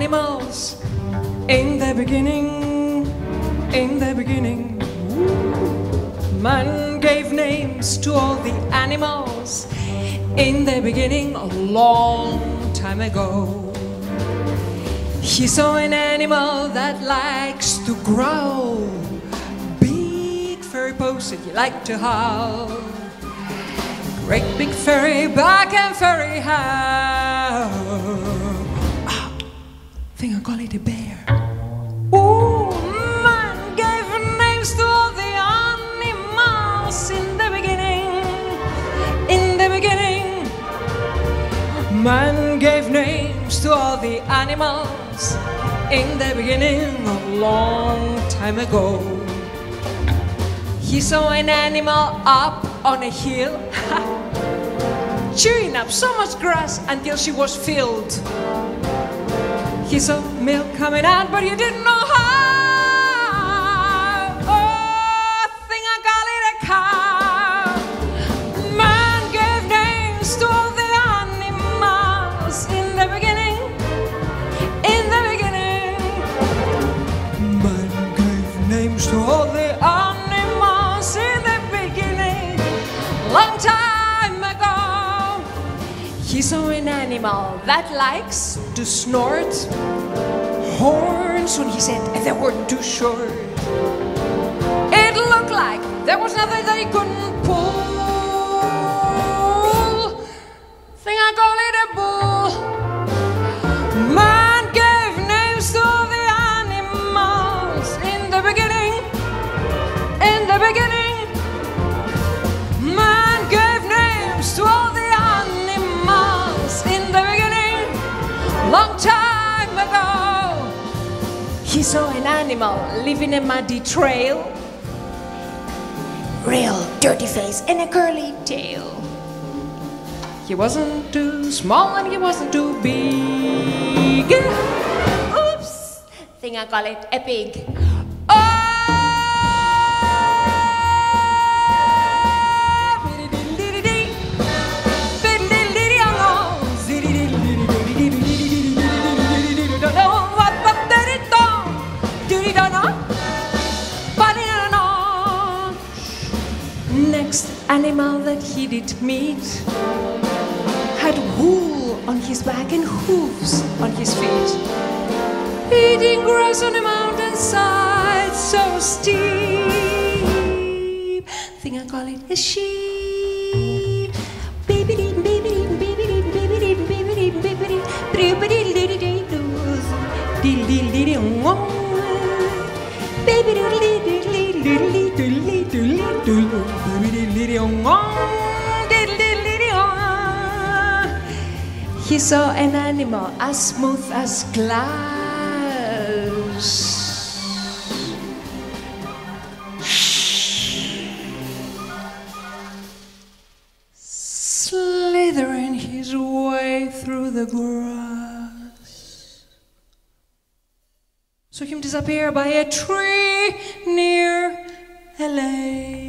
animals. In the beginning, man gave names to all the animals. In the beginning, a long time ago. He saw an animal that likes to growl. Big furry paws that you like to howl. Great big furry back and furry hair. Think I call it a bear. Ooh, man gave names to all the animals in the beginning. In the beginning, man gave names to all the animals. In the beginning, a long time ago. He saw an animal up on a hill, chewing up so much grass until she was filled. He saw milk coming out, but you didn't know how. Oh, I think I call it a cow. Man gave names to all the animals in the beginning. In the beginning, man gave names to all the animals in the beginning. Long time ago, he saw an animal that likes to snort. Horns on his head, and they were too short. It looked like there was nothing that he couldn't pull. Think I call it a bull. Man gave names to all the animals in the beginning. In the beginning, man gave names to all the animals in the beginning. Long time ago, he saw an animal leaving a muddy trail. Real dirty face and a curly tail. He wasn't too small and he wasn't too big. Oops, think I call it a pig. Next animal that he did meet had wool on his back and hooves on his feet. Eating grass on a mountainside so steep. Think I call it a sheep. Baby, baby, baby, baby, baby, baby, he saw an animal as smooth as glass, slithering his way through the grass. Saw him disappear by a tree near a lake.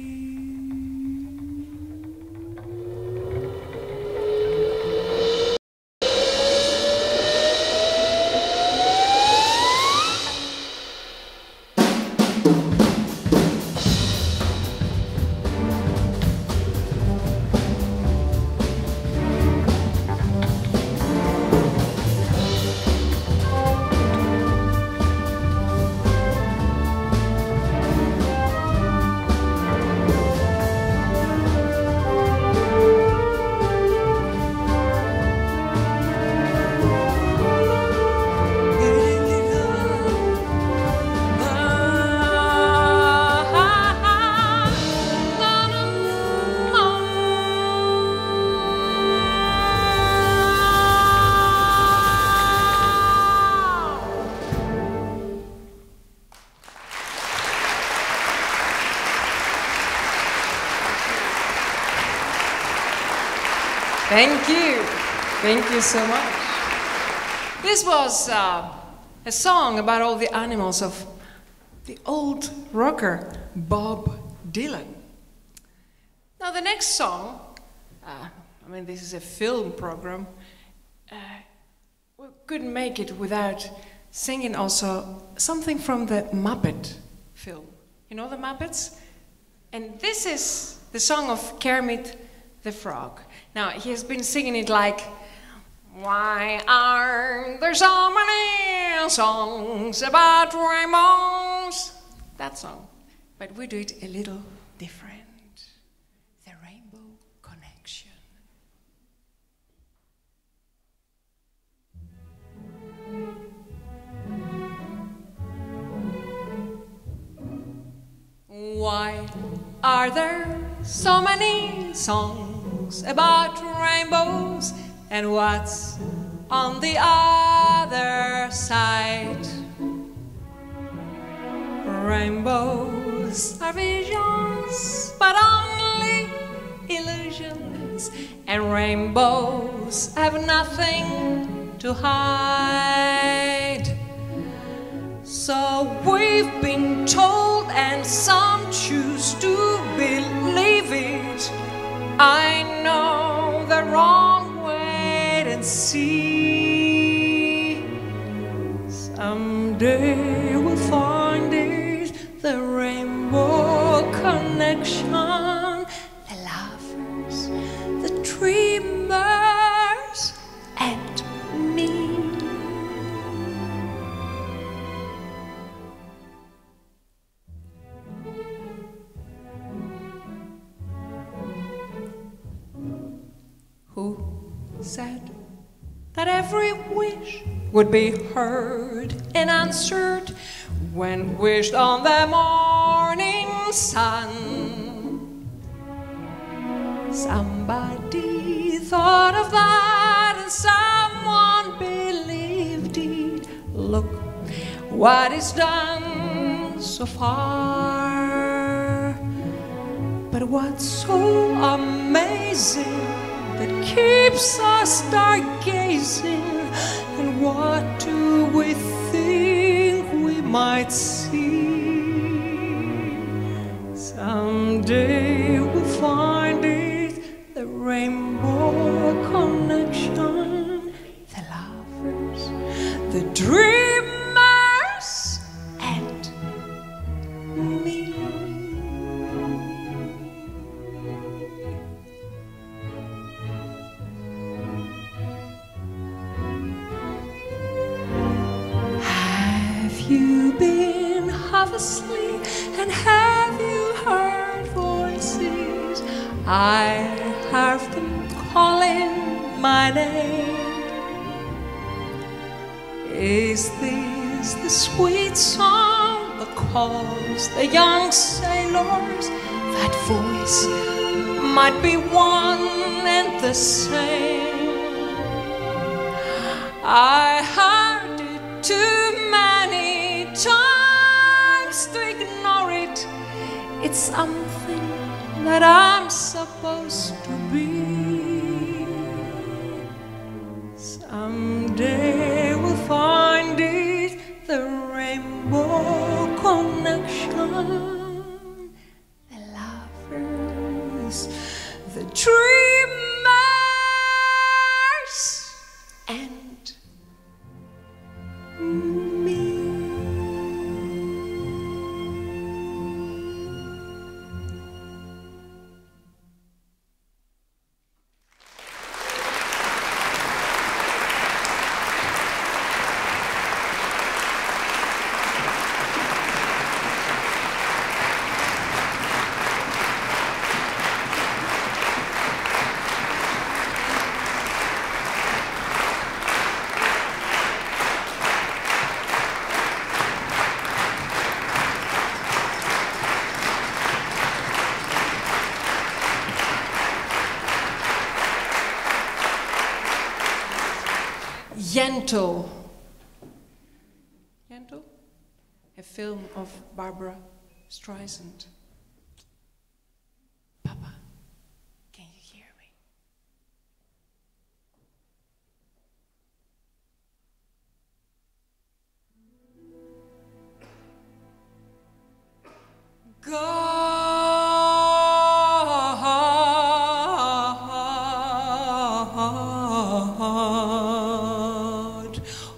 Thank you. Thank you so much. This was a song about all the animals of the old rocker, Bob Dylan. Now the next song, I mean this is a film program, we're couldn't make it without singing also something from the Muppet film. You know the Muppets? And this is the song of Kermit the Frog. Now, he has been singing it like, why aren't there so many songs about rainbows? That song. But we do it a little different. The Rainbow Connection. Why are there so many songs about rainbows? And what's on the other side? Rainbows are visions, but only illusions. And rainbows have nothing to hide. So we've been told, and some choose to believe it. I know the wrong way and see. Someday we'll find it, the rainbow connection. The laughers, the dreamers, and me. Who said that every wish would be heard and answered when wished on the morning sun? Somebody thought of that and someone believed it. Look what is done so far. But what's so amazing that keeps us stargazing? And what do we think we might see? Someday we'll find it, the rainbow connection. The lovers, the dreamers, and me. You been half asleep, and have you heard voices? I heard them calling my name. Is this the sweet song that calls the young sailors? That voice might be one and the same. I heard it too many times to ignore it. It's something that I'm supposed to be. Someday we'll find it, the rainbow connection. The lovers, the dreamers, and me. Yentl. Yentl? A film of Barbara Streisand. Papa, can you hear me? God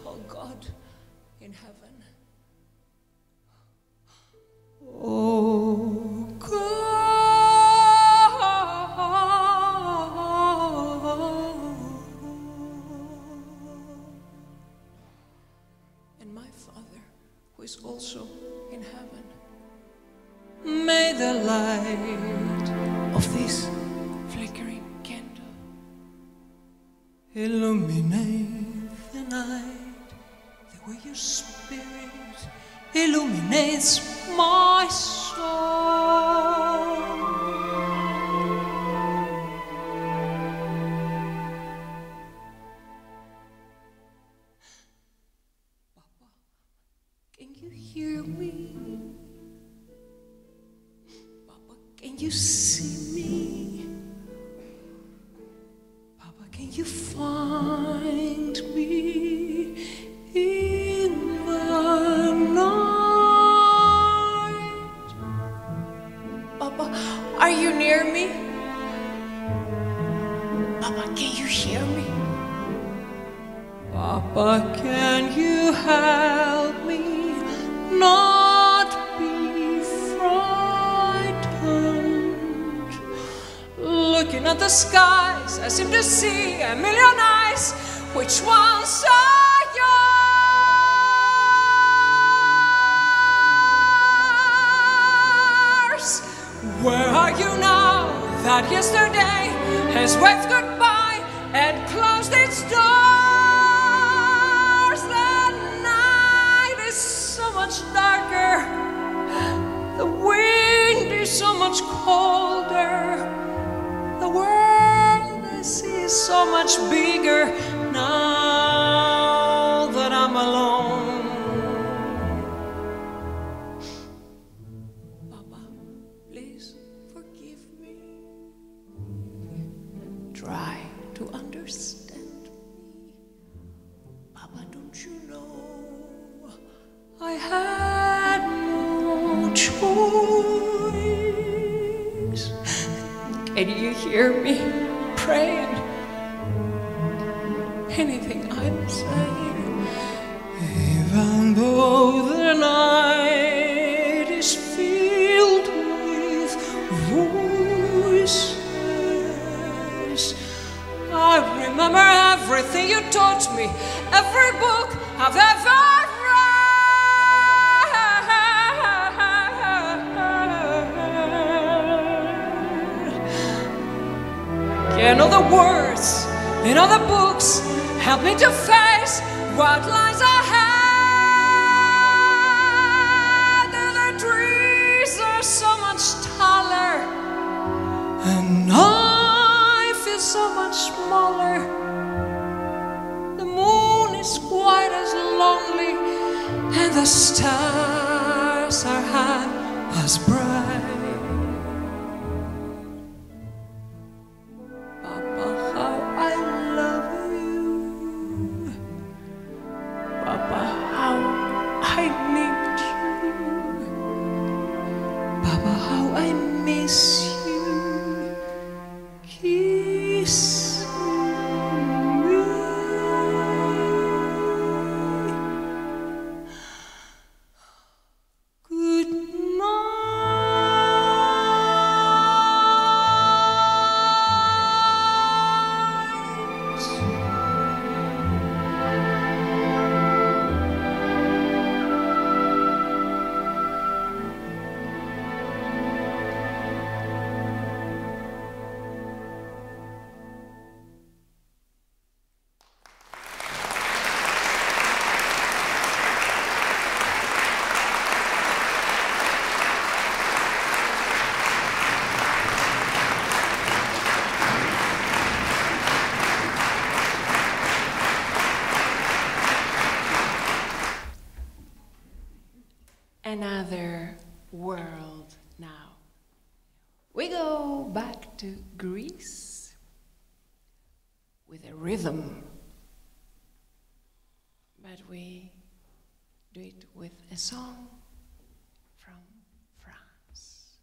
by the light of this flickering candle. Illuminate the night the way your spirit illuminates my soul. Papa, can you hear me? Papa, can you see me? Papa, can you find me in the night? Papa, are you near me? Papa, can you hear me? Papa, can you help me not be frightened? Looking at the skies, I seem to see a million eyes. Which ones are yours? Where are you now that yesterday has waved goodbye and closed its doors? The night is so much darker, the wind is so much colder, the world I see is so much bigger now that I'm alone. Papa, please forgive me. Try to understand me. Papa, don't you know I had no choice? Can you hear me praying? Anything I'm saying, even though the night is filled with voices, I remember everything you taught me, every book I've ever read. Can all the words in all the books help me to face what lies ahead? The trees are so much taller, and I feel so much smaller. The moon is quite as lonely, and the stars are half as bright. Papa, how I love you. Papa, how I need you. Papa, how I miss you. Kiss me. Good Another world now. We go back to Greece with a rhythm, but we do it with a song from France.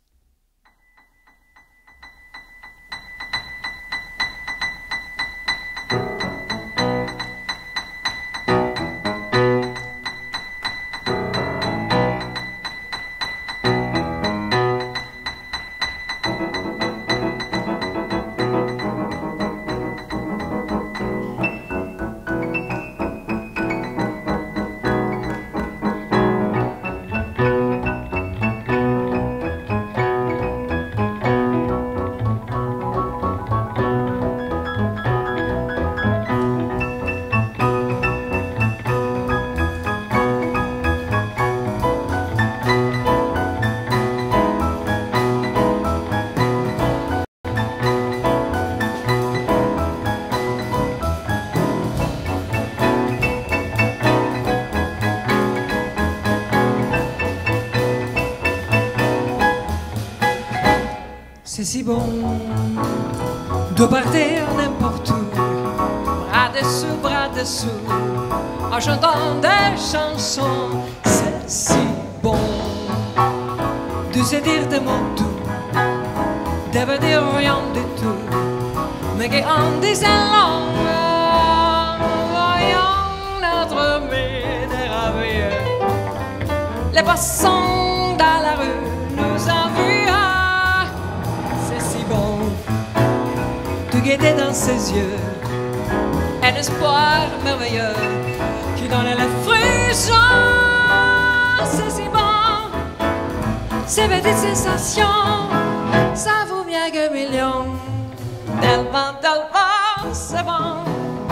C'est si bon de partir n'importe où, bras dessous, en chantant des chansons. C'est si bon de se dire des mots doux, de ne dire rien du tout, mais qu'en disant langue, voyons notre merveilleux. Les passants dans la rue nous ont vus. C'est si bon de guetter dans ses yeux un espoir merveilleux qui donne la frisson. C'est si bon, ces petites sensations, ça vaut bien qu'un million. Tellement, tellement, c'est bon.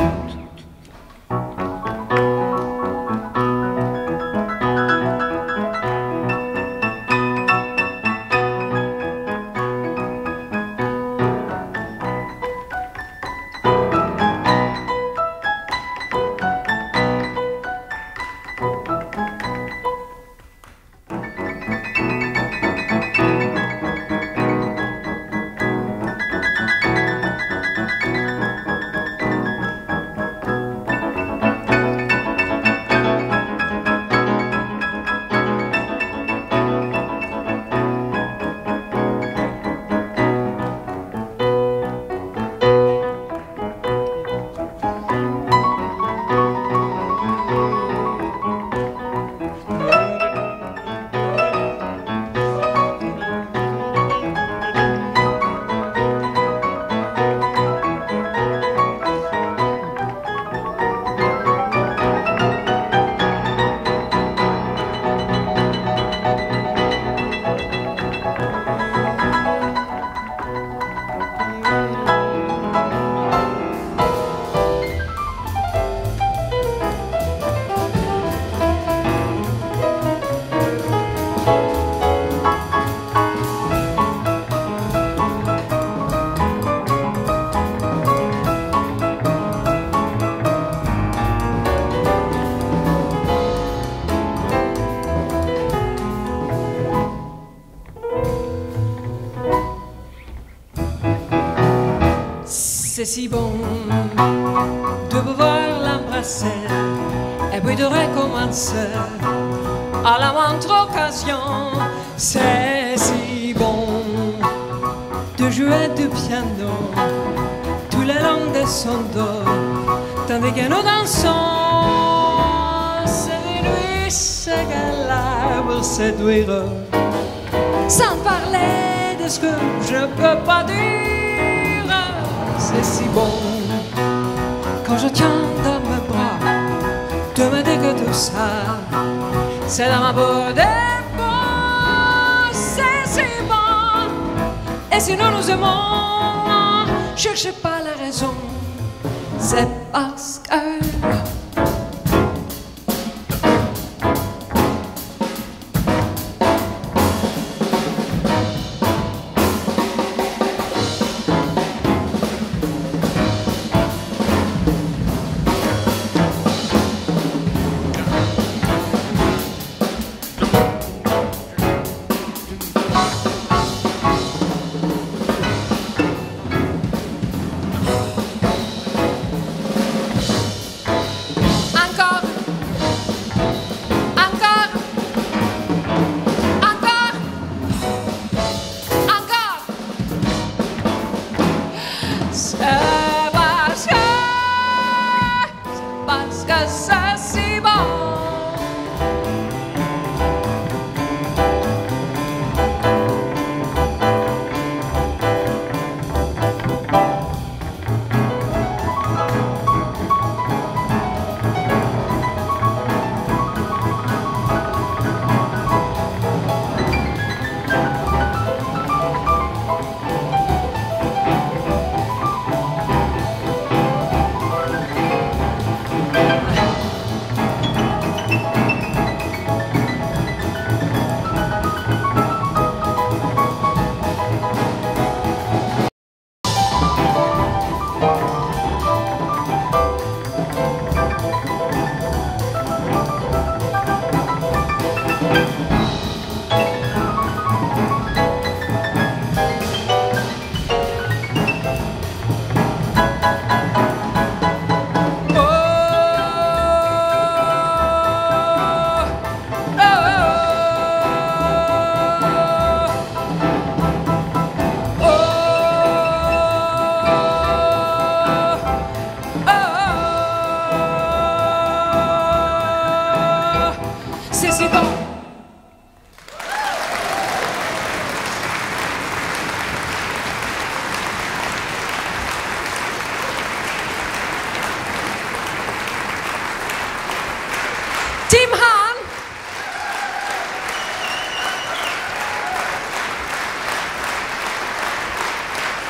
C'est si bon de pouvoir l'embrasser et puis de recommencer à la moindre occasion. C'est si bon de jouer du piano tout le long de son dos tandis que nous dansons. C'est des nuits ségales pour séduire, sans parler de ce que je peux pas dire. C'est si bon quand je tiens dans mes bras de me dire que tout ça c'est dans ma peau des mots. C'est si bon. Et si nous nous aimons, cherchez pas la raison, c'est parce que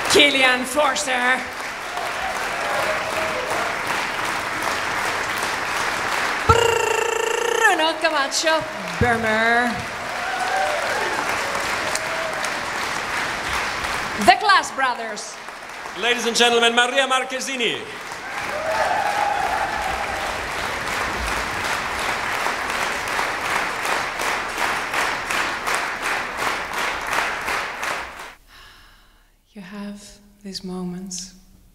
Killian Forster. Bruno Camacho Burmer. The Class Brothers. Ladies and gentlemen, Maria Marchesini. You have these moments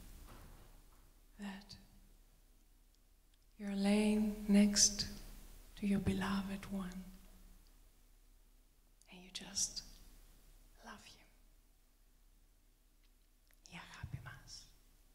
that you're laying next to your beloved one and you just love him. Η αγάπη μας.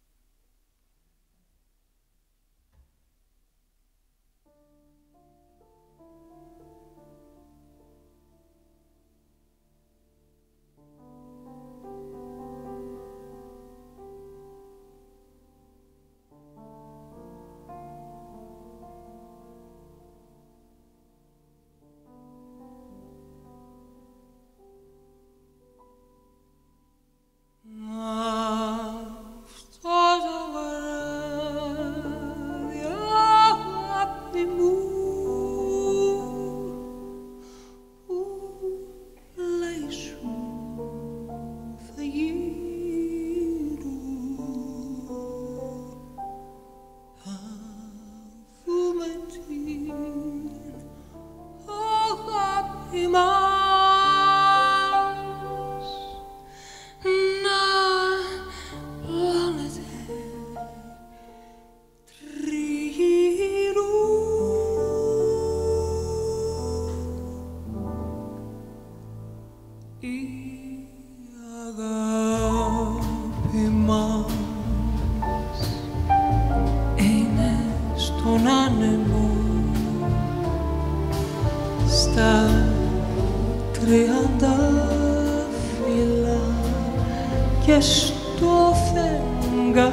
Και στο φεγγάρι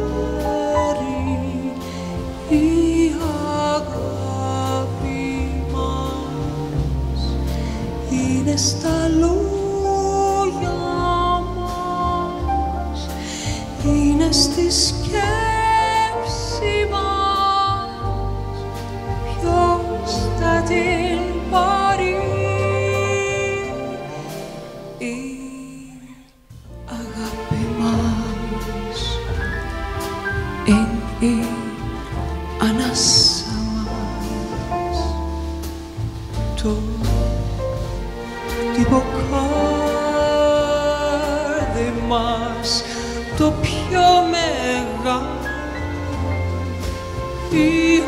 η αγάπη μας είναι στα λόγια μας, είναι στη σκέψη μας. Ποιος θα την πάρει? Η ανάσα μας, το τυποκάρδι μας, το πιο μεγάλο, η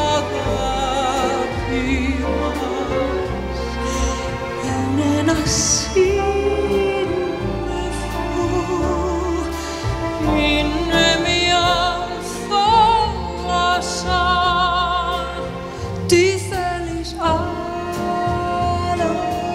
αγάπη μας είναι ένα σύννεφο, είναι μια τι θέλεις άλλο?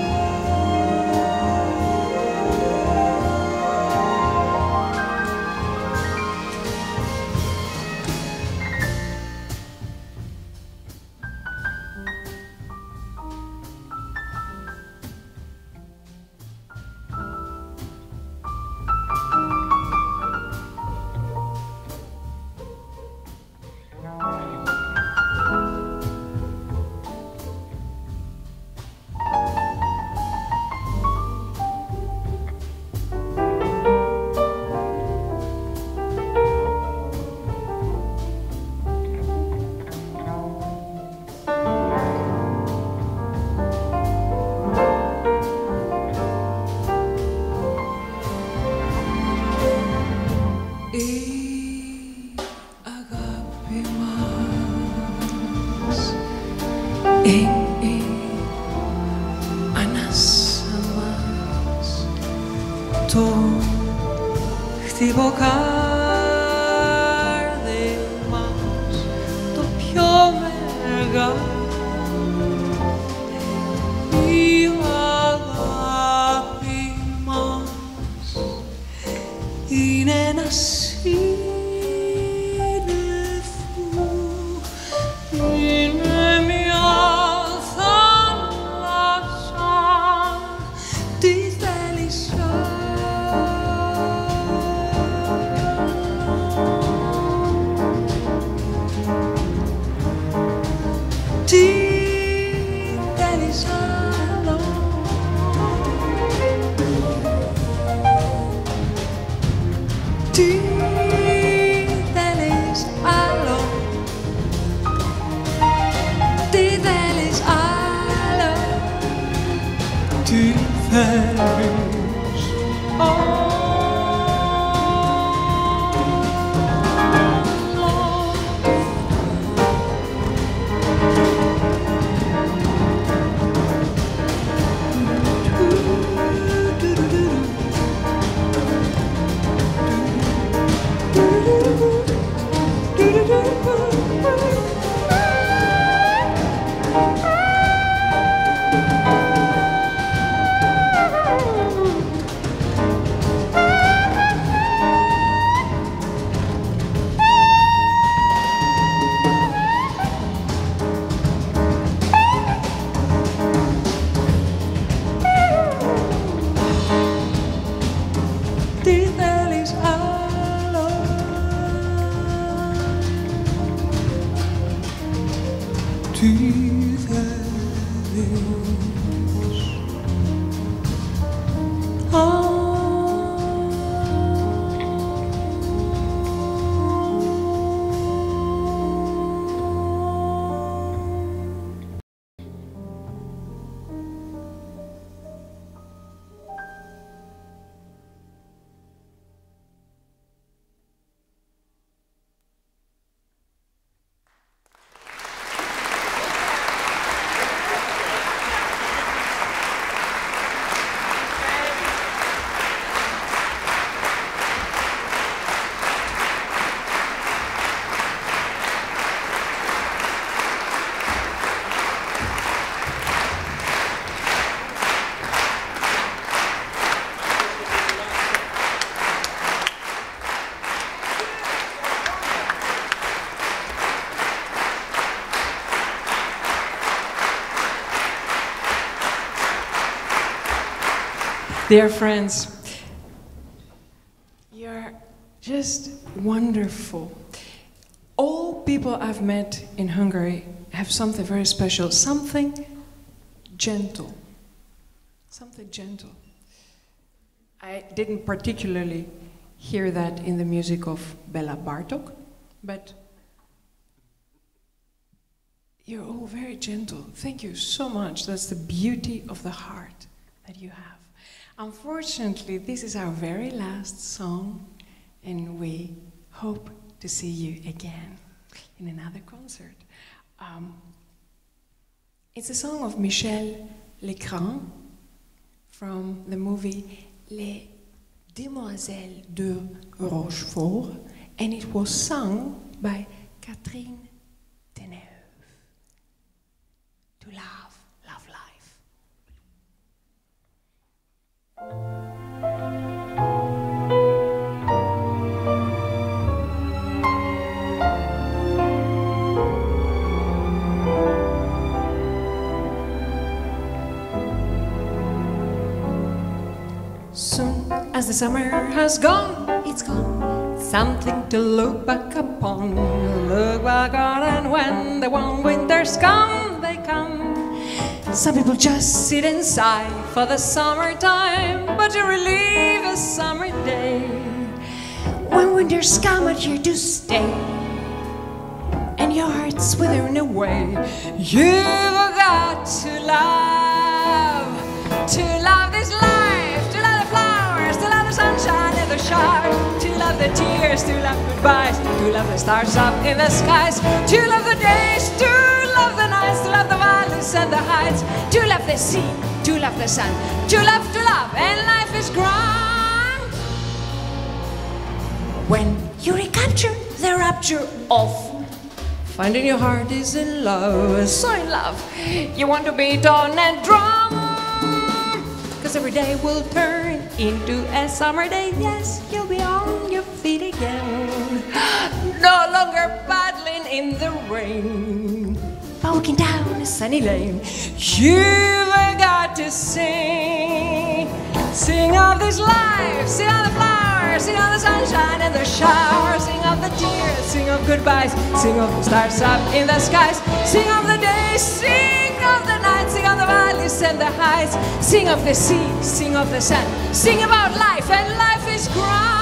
Η ανάσα μας, το χτυποκάρδι μας, το πιο μεγάλο, η αγάπη μας είναι ένα σύννεφο, είναι μια θάλασσα. Τι θέλεις άλλο? Dear friends, you're just wonderful. All people I've met in Hungary have something very special, something gentle. Something gentle. I didn't particularly hear that in the music of Bela Bartok, but you're all very gentle. Thank you so much. That's the beauty of the heart that you have. Unfortunately, this is our very last song, and we hope to see you again in another concert. It's a song of Michel Legrand from the movie Les Demoiselles de Rochefort, and it was sung by Catherine Deneuve. To love, love life. Soon as the summer has gone, it's gone. Something to look back upon. Look back on, and when the warm winters come, they come. Some people just sit and sigh for the summertime, but to relieve a summer day. When winters come, are here to stay, and your heart's withering away. You've got to love this life, to love the flowers, to love the sunshine and the showers, to love the tears, to love goodbyes, to love the stars up in the skies, to love the days, to love the nights, to love the valleys and the heights, to love the sea, to love the sun, to love, and life is grand. When you recapture the rapture of finding your heart is in love, so in love, you want to beat on and drum, 'cause every day will turn into a summer day. Yes, you'll be on your feet again, no longer paddling in the rain, but walking down a sunny lane. You've got to sing, sing of this life, sing of the flowers, sing of the sunshine and the showers, sing of the tears, sing of goodbyes, sing of the stars up in the skies, sing of the days, sing of the night, sing of the valleys and the heights, sing of the sea, sing of the sun, sing about life, and life is grand.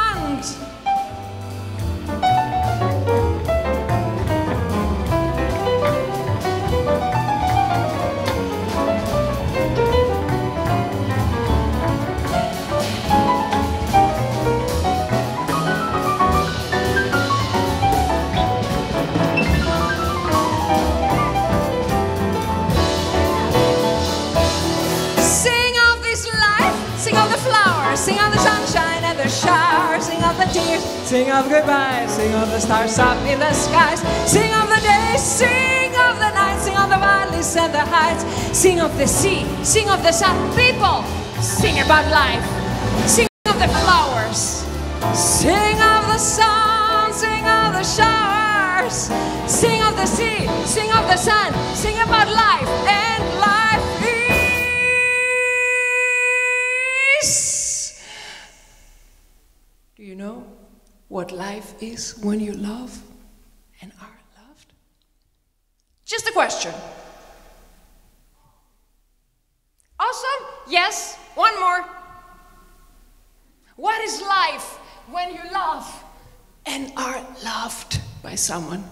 Sing of the sunshine and the showers, sing of the tears, sing of goodbye, sing of the stars up in the skies, sing of the days, sing of the nights, sing of the valleys and the heights, sing of the sea, sing of the sun. People, sing about life, sing of the flowers, sing of the sun, sing of the showers, sing of the sea, sing of the sun, sing about life, and life is. Do you know what life is when you love and are loved? Just a question. Awesome? Yes. One more. What is life when you love and are loved by someone?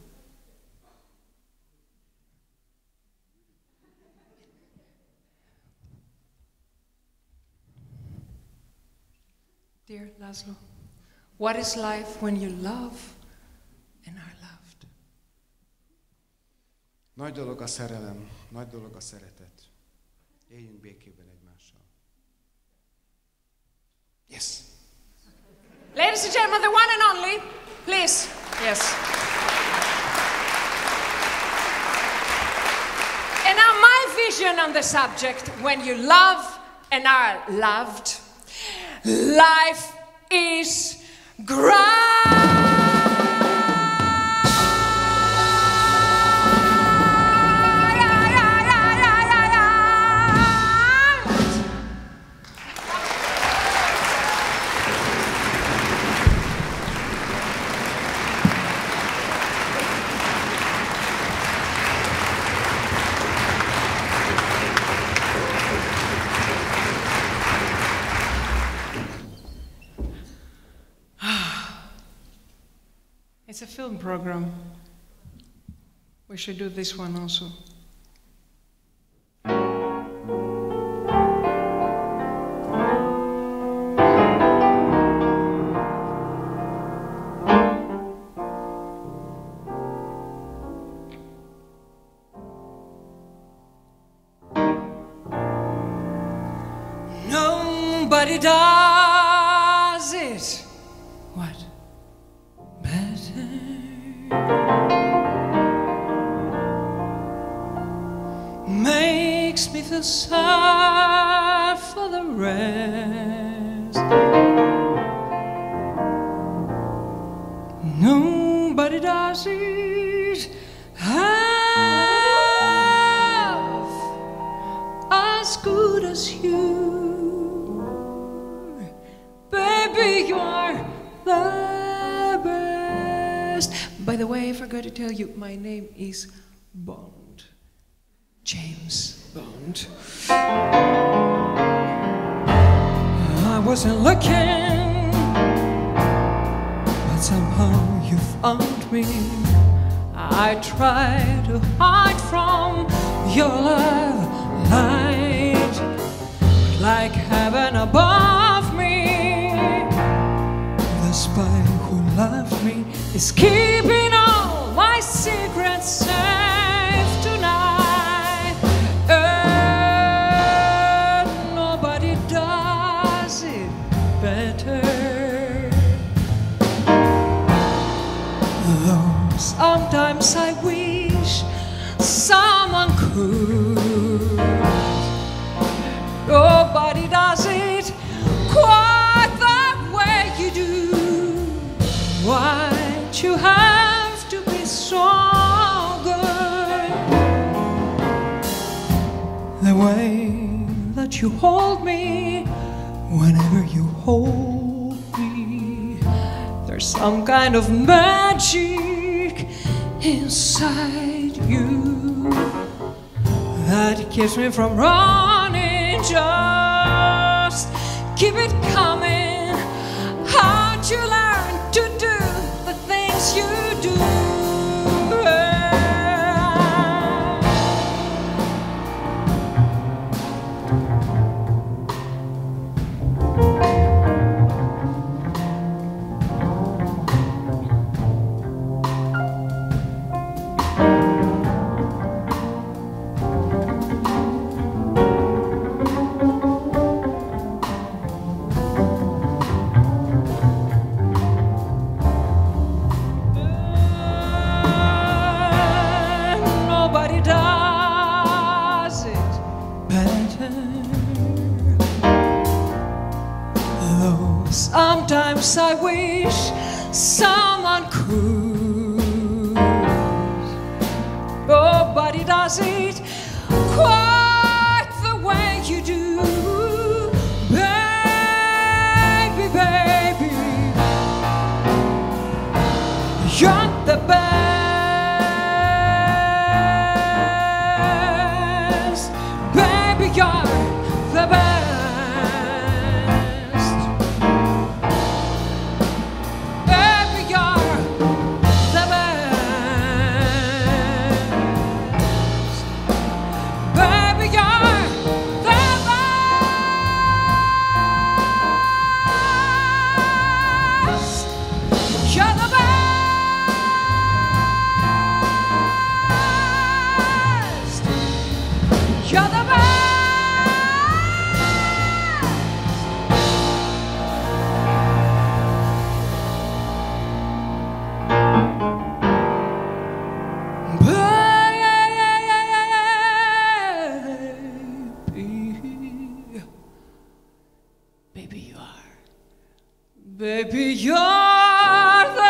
Dear Laszlo, what is life when you love and are loved? Nagy dolog a szerelem, nagy dolog a szeretet. Éljünk békében egymással. Yes. Ladies and gentlemen, the one and only, please. Yes. And now my vision on the subject, when you love and are loved, life is grand. It's a film program. We should do this one also. Nobody does it. What? Better. Makes me feel sad for the rest. Nobody does it half as good as you. Baby, you're the best. By the way, I forgot to tell you, my name is Bond. James Bond. I wasn't looking, but somehow you found me. I tried to hide from your love light, like heaven above me. The spy who loved me is keeping all my secrets safe tonight. And nobody does it better. Though sometimes I wish someone could. Nobody does it quite the way you do. Why'd you have to be so good? The way that you hold me, whenever you hold me, there's some kind of magic inside you that keeps me from running. Just keep it coming. How'd you learn to do the things you do? Nobody does it better. Though sometimes I wish someone could. Nobody does it quite the way you do. Baby, baby, you're the best. Baby, you're the best. Baby, you're the best. Baby, you're the best. You're the best. You're the best. Baby, baby, you are. Baby, you're the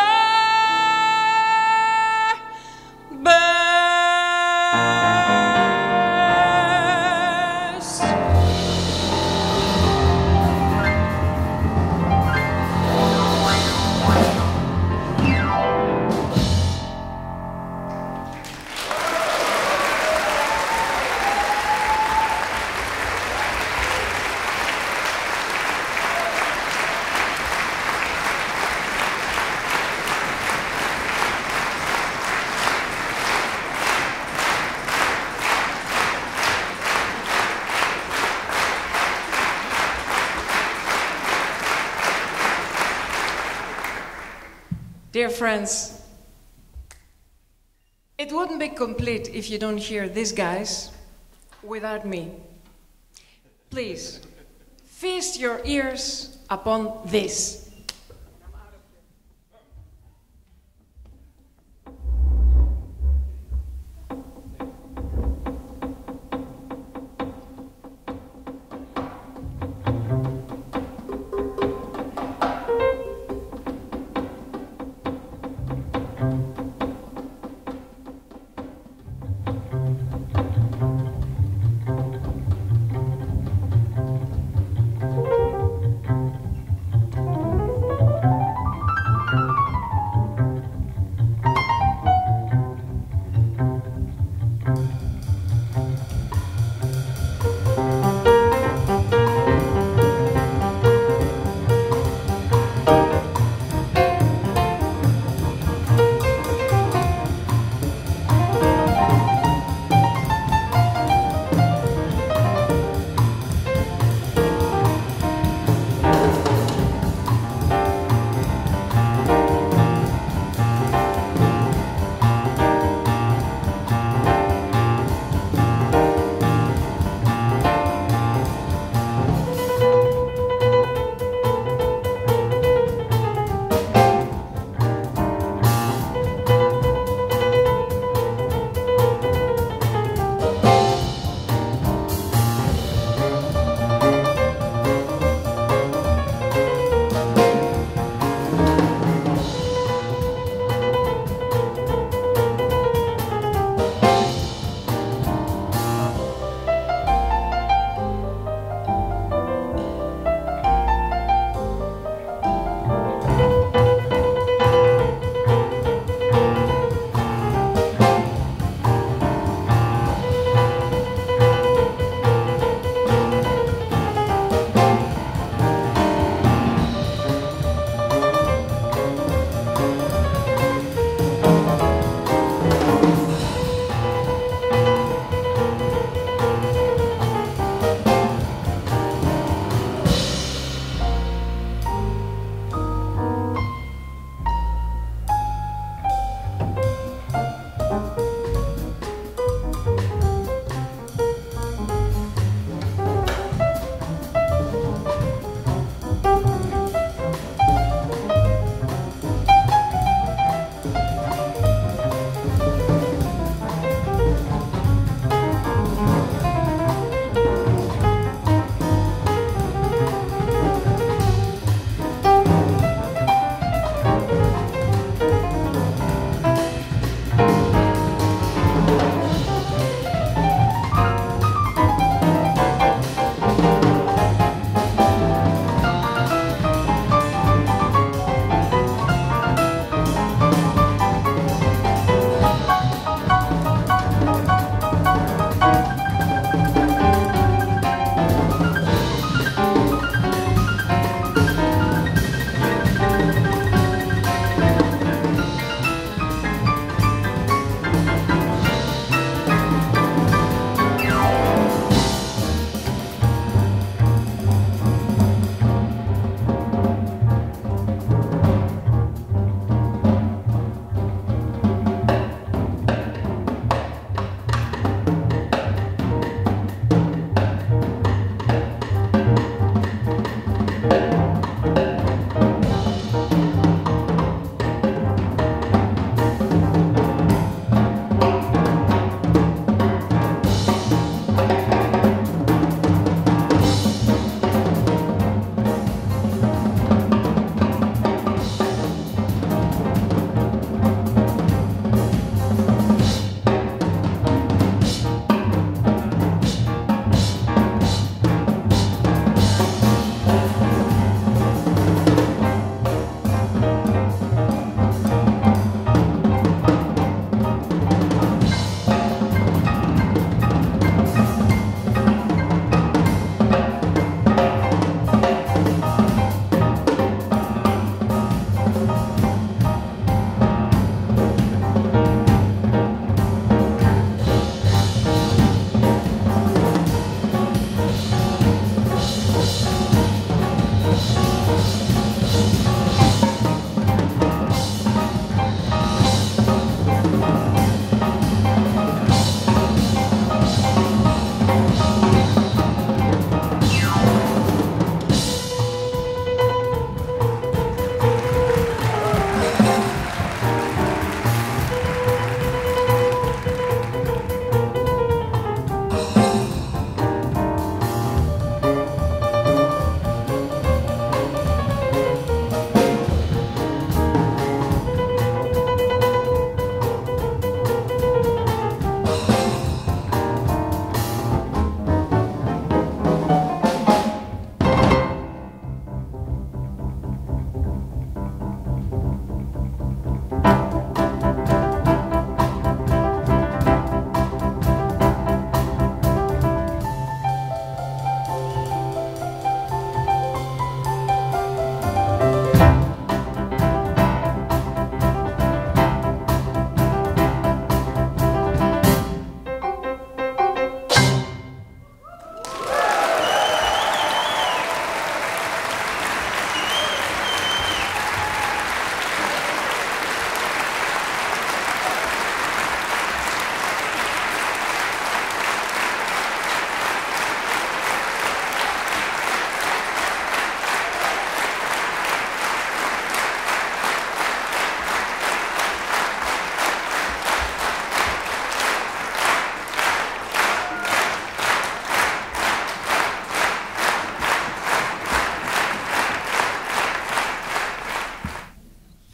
best. Dear friends, it wouldn't be complete if you don't hear these guys without me. Please, feast your ears upon this.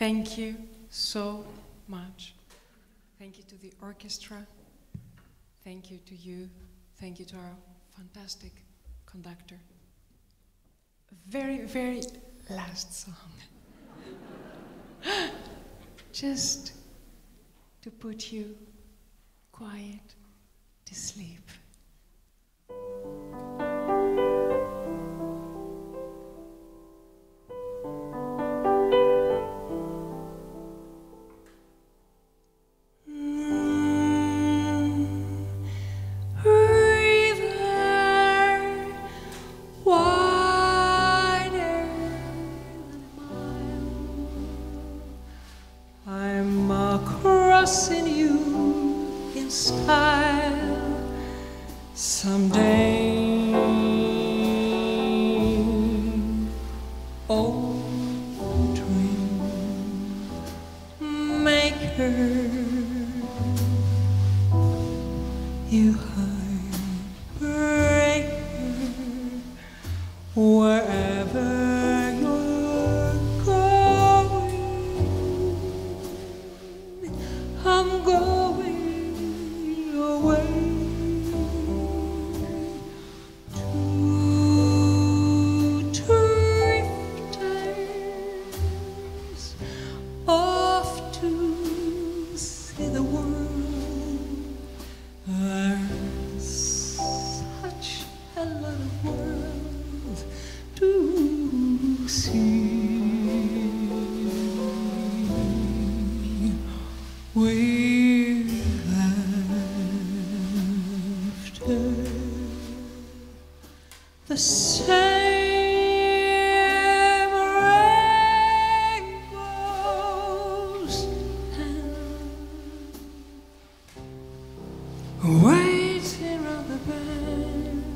Thank you so much. Thank you to the orchestra. Thank you to you. Thank you to our fantastic conductor. Very, very last song. Just to put you quiet to sleep. Crossing you in style someday. Oh, dream maker, you heartbreaker, wherever you're going, I'm going away to drifters, off to see the world. There's such a lot of world to see. We're after the same rainbows and waiting round the bend.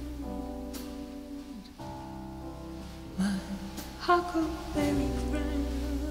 My huckleberry friend.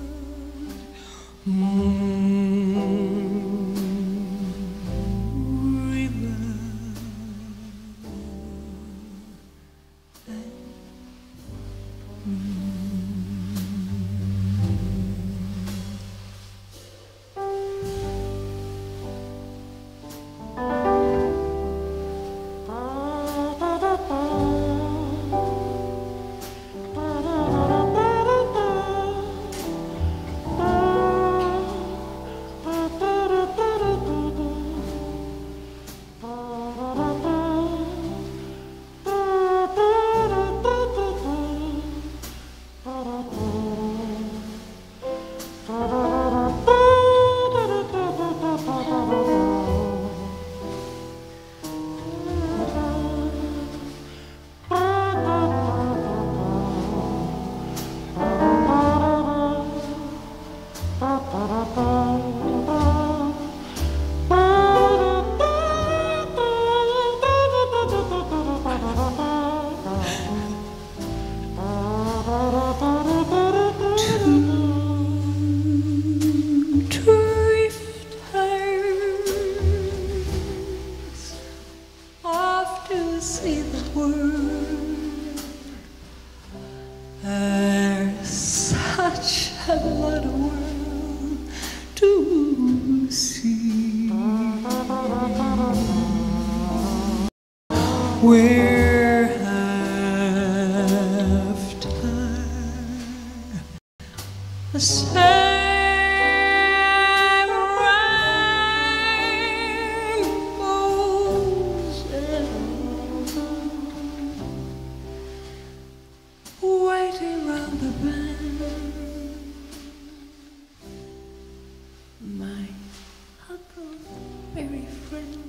See the world. There's such a lot of world to see. We're after the same rainbows waiting round the bend. My huckleberry friend.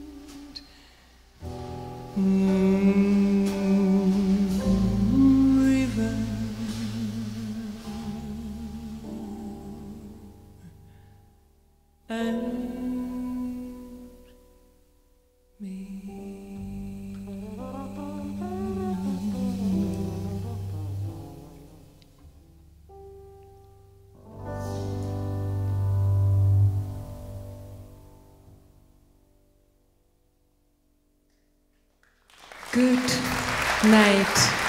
River and me. Good night.